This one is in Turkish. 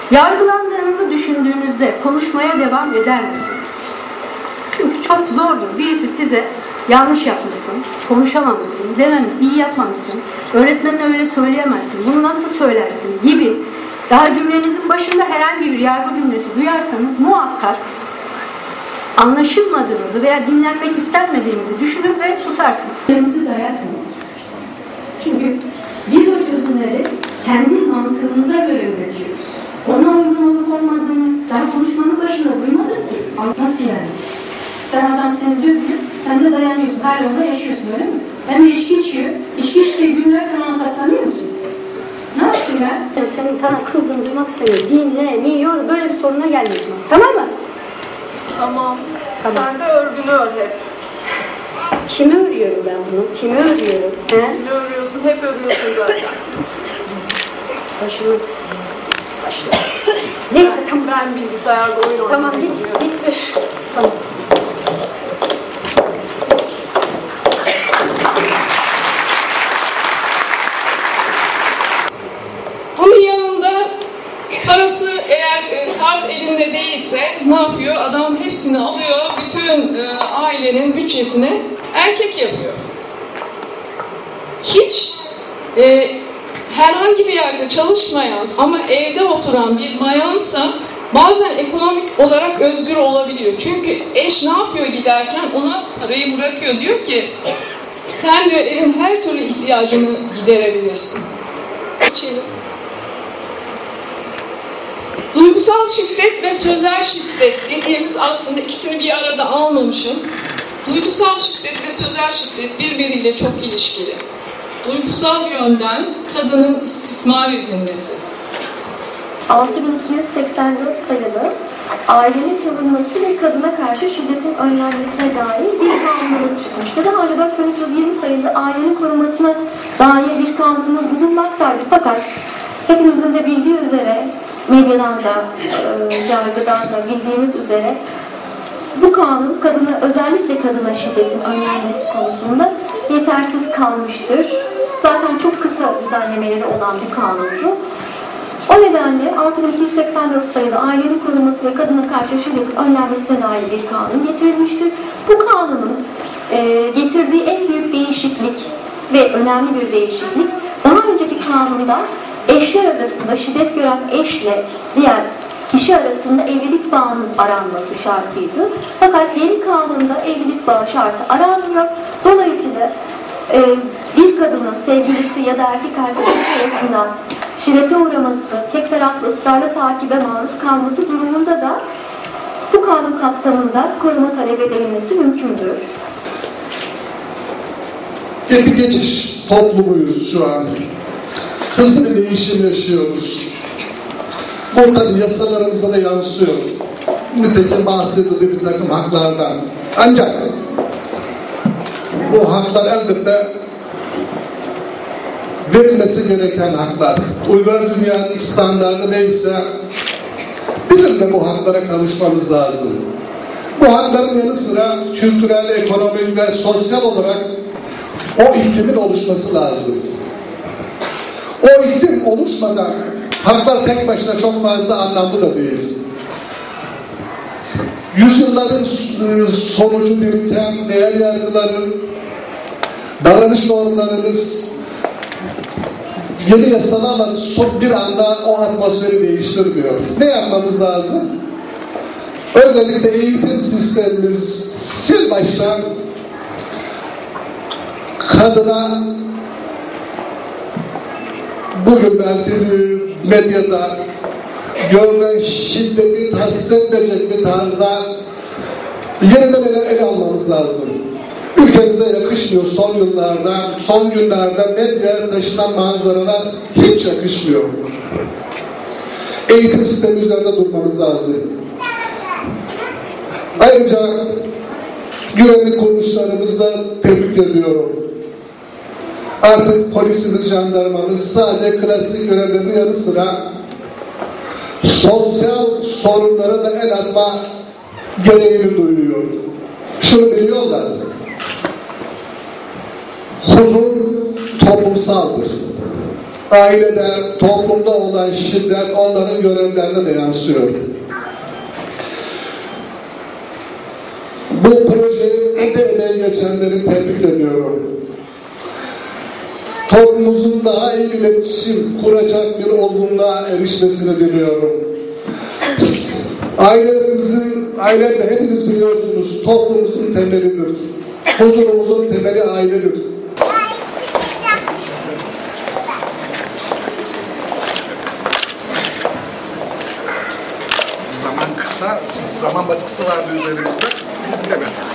Yargılandığınızı düşündüğünüzde konuşmaya devam eder misiniz? Çünkü çok zordur. Birisi size yanlış yapmışsın, konuşamamışsın, iyi yapmamışsın, öğretmenine öyle söyleyemezsin, bunu nasıl söylersin gibi daha cümlenizin başında herhangi bir yargı cümlesi duyarsanız muhakkak anlaşılmadığınızı veya dinlenmek istenmediğinizi düşünür ve susarsınız. Sözlerimizi dayatmayın. Çünkü biz o çözümleri kendi mantığımıza göre üretiyoruz. Ona uygun olup olmadığını daha konuşmanın başında duymadık ki. Nasıl yani? Sen adam seni dövüyor, sen de dayanıyorsun, her yolda yaşıyorsun öyle mi? Hem de içki içiyor, içki içtiği günler sen ona katlanıyor musun? Ne yaptın ben? Senin sana kızdığını duymak istemiyorum. Dinlemiyor, böyle bir soruna gelmiyorsun. Tamam mı? Tamam. Sen de örgünü ör hep. Kimi örüyorum ben bunu? Kimi örüyorum? Kimi örüyorsun? Hep örüyorsun zaten. Başını. Neyse tamam. Ben bilgisayarda oyun oynuyorum. Tamam git ver. Tamam. Bunun yanında parası eğer kart elinde değilse ne yapıyor? Adam hepsini alıyor, bütün ailenin bütçesini erkek yapıyor. Hiç herhangi bir yerde çalışmayan ama evde oturan bir bayansa bazen ekonomik olarak özgür olabiliyor. Çünkü eş ne yapıyor giderken? Ona parayı bırakıyor. Diyor ki sen diyor evin her türlü ihtiyacını giderebilirsin. Geçelim. Duygusal şiddet ve sözel şiddet dediğimiz aslında ikisini bir arada almamışım. Duygusal şiddet ve sözel şiddet birbiriyle çok ilişkili. Duygusal yönden kadının istismar edilmesi. 6284 sayılı ailenin korunması ve kadına karşı şiddetin önlenmesine dair bir kanunumuz çıkmıştı. Daha önce 4320 sayılı ailenin korunmasına dair bir kanunumuz bulunmaktaydı. Fakat hepimizin de bildiği üzere, medyadan da, yargıdan da bildiğimiz üzere bu kanun özellikle kadına şiddetin önlenmesi konusunda yetersiz kalmıştır. Zaten çok kısa düzenlemeleri olan bir kanundu. O nedenle 6284 sayılı ailenin korunması ve kadına karşı şiddetin önlenmesine dair bir kanun getirilmiştir. Bu kanunun getirdiği en büyük değişiklik ve önemli bir değişiklik, daha önceki kanunda eşler arasında şiddet gören eşle diğer kişi arasında evlilik bağının aranması şartıydı. Fakat yeni kanunda evlilik bağı şartı aranmıyor. Dolayısıyla bir kadının sevgilisi ya da erkek arkadaşı arasından şiddete uğraması, tek taraflı ısrarla takibe maruz kalması durumunda da bu kanun kapsamında koruma talep edilmesi mümkündür. Bir geçiş toplumuyuz şu an. Hızlı bir değişim yaşıyoruz. Bu tabi yasalarımıza da yansıyor. Nitekim bahsedildi bir takım haklardan. Ancak bu haklar elbette verilmesi gereken haklar. Uygar dünyanın standartı neyse bizim de bu haklara kavuşmamız lazım. Bu hakların yanı sıra kültürel, ekonomik ve sosyal olarak o iklimin oluşması lazım. O iklim oluşmadan haklar tek başına çok fazla anlamlı da değil. Yüzyılların sonucu biriken değer yargıları, davranış normlarımız yeni yasalarla bir anda o atmosferi değiştirmiyor. Ne yapmamız lazım? Özellikle eğitim sistemimiz sil baştan kadına bugün belki medyada görülen şiddeti tasdik etmeyecek bir tarzda yeniden ele almamız lazım. Ülkemize yakışmıyor son günlerde medyaya taşınan manzaralar hiç yakışmıyor. Eğitim sistemi üzerinde durmamız lazım. Ayrıca güvenlik kuruluşlarımızla tebrik ediyorum. Artık polisimiz, jandarmamız sadece klasik görevlerinin yanı sıra sosyal sorunlara da el atma gereğini duyuyor. Şunu biliyorlar. Huzur toplumsaldır. ailede, toplumda olan şiddet onların görevlerine de yansıyor. Bu projenin de emeği geçenleri tebrik ediyorum. Toplumumuzun daha iyi iletişim kuracak bir olgunluğa erişmesini diliyorum. Aileler hepiniz biliyorsunuz, toplumumuzun temelidir. Huzurumuzun temeli ailedir. Zaman kısa, zaman baskısı vardı üzerimizde. Evet.